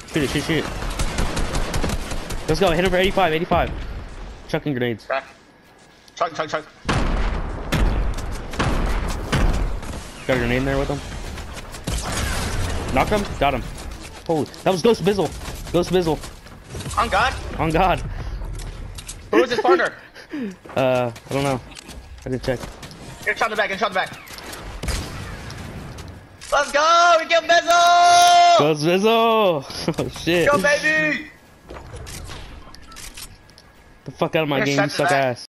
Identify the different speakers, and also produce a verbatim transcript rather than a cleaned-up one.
Speaker 1: Shoot it, shoot, shoot it. Let's go, hit him for eighty-five, eighty-five. Chucking grenades.
Speaker 2: Okay. Chug, chug, chug.
Speaker 1: Got a grenade in there with him. Knocked him, got him. Holy, that was Ghost Bizzle. Ghost Bizzle.
Speaker 2: On God.
Speaker 1: On God.
Speaker 2: Who is his partner?
Speaker 1: Uh, I don't know. I didn't check.
Speaker 2: Get shot in the back, get shot in the back. Let's go! We killed Bizzle!
Speaker 1: Ghost Bizzle! Oh shit.
Speaker 2: Go, baby!
Speaker 1: The fuck out of my
Speaker 2: You're
Speaker 1: game,
Speaker 2: such
Speaker 1: you
Speaker 2: a
Speaker 1: suck
Speaker 2: back.
Speaker 1: ass.